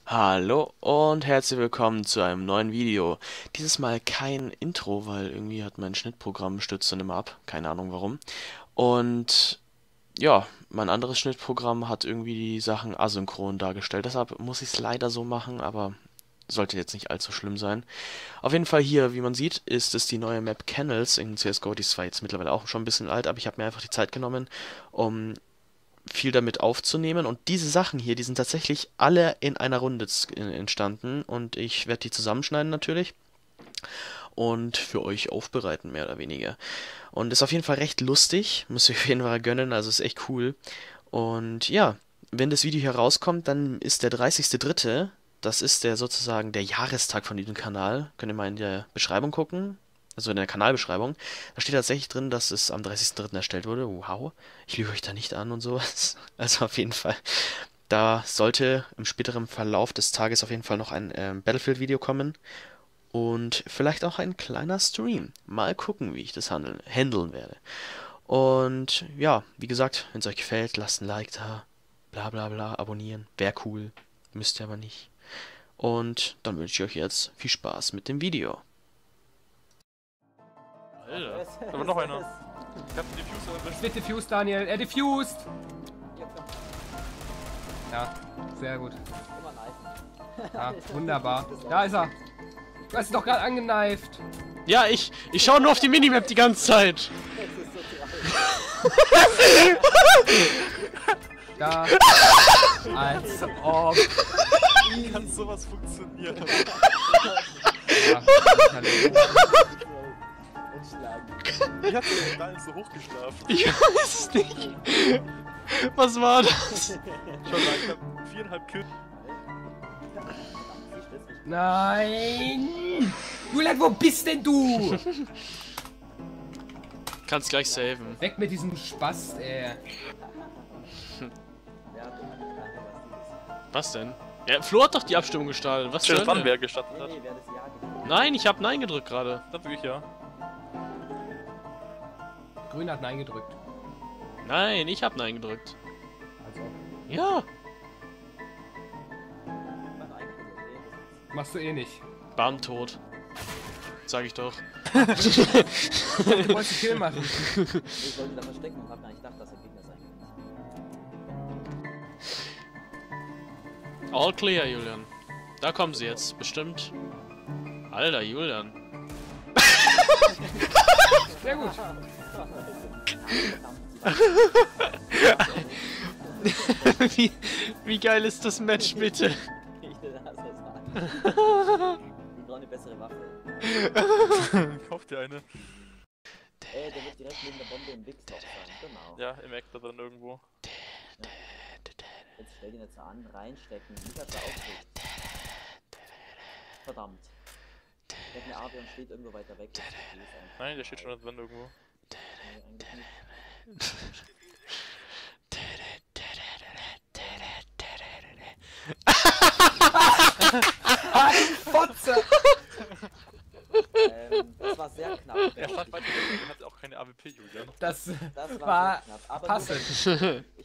Hallo und herzlich willkommen zu einem neuen Video. Dieses Mal kein Intro, weil irgendwie hat mein Schnittprogramm stürzt dann immer ab. Keine Ahnung warum. Und ja, mein anderes Schnittprogramm hat irgendwie die Sachen asynchron dargestellt. Deshalb muss ich es leider so machen, aber sollte jetzt nicht allzu schlimm sein. Auf jeden Fall hier, wie man sieht, ist es die neue Map Kennels in CSGO. Die ist zwar jetzt mittlerweile auch schon ein bisschen alt, aber ich habe mir einfach die Zeit genommen, um viel damit aufzunehmen. Und diese Sachen hier, die sind tatsächlich alle in einer Runde entstanden. Und ich werde die zusammenschneiden natürlich und für euch aufbereiten, mehr oder weniger. Und ist auf jeden Fall recht lustig. Müsst ihr auf jeden Fall gönnen, also ist echt cool. Und ja, wenn das Video hier rauskommt, dann ist der 30.03. Das ist der sozusagen der Jahrestag von diesem Kanal. Könnt ihr mal in der Beschreibung gucken. Also in der Kanalbeschreibung. Da steht tatsächlich drin, dass es am 30.03. erstellt wurde. Wow. Ich lüge euch da nicht an und sowas. Also auf jeden Fall. Da sollte im späteren Verlauf des Tages auf jeden Fall noch ein Battlefield-Video kommen. Und vielleicht auch ein kleiner Stream. Mal gucken, wie ich das handeln werde. Und ja, wie gesagt, wenn es euch gefällt, lasst ein Like da. Bla bla bla, abonnieren. Wäre cool. Müsst ihr aber nicht. Und dann wünsche ich euch jetzt viel Spaß mit dem Video. Alter, aber noch einer. Ich hab den Diffuser erwischt. Wird diffused, Daniel. Er diffused! Ja, sehr gut. Ja, wunderbar. Da ist er. Du hast ihn doch gerade angeneift. Ja, ich schaue nur auf die Minimap die ganze Zeit. Da. Als ob. Wie kann sowas funktionieren? Ja, Wie hat der denn da so hochgeschlafen? Ich weiß es nicht. Was war das? Schon mal, ich hab 4,5 Kills. Nein! Julian, wo bist denn du? Kannst gleich saven. Weg mit diesem Spaß, ey. Was denn? Ja, Flo hat doch die Abstimmung gestartet. Was Schön, soll wann denn? wer gestattet hat. Nein, ich habe Nein gedrückt gerade. Dann wirklich ja. Grün hat Nein gedrückt. Nein, ich habe Nein gedrückt. Also, Ja. machst du eh nicht. Bam, tot. Sag ich doch. Du wolltest einen Kill machen. Ich wollte da verstecken und hab gar nicht gedacht, dass er Gegner sein könnte. All clear, Julian. Da kommen sie jetzt, bestimmt. Alter, Julian. Sehr gut. wie geil ist das Match, bitte? Ich will das jetzt sagen. Wir brauchen eine bessere Waffe. Kauf dir eine. Der wird direkt neben der Bombe im Wix drauf sein. Genau. Ja, im Eck da drin irgendwo. Jetzt stell den jetzt an, reinstecken. Nicht hat er aufgeht. Verdammt. Der hat eine AB und steht irgendwo weiter weg. Das ist okay sein. Nein, der steht schon da drin irgendwo. Nee, eigentlich nicht. Fotze! Das war sehr knapp. Er stand weiter weg und hat auch keine AWP, Julian. Das Das war sehr knapp. Aber passend.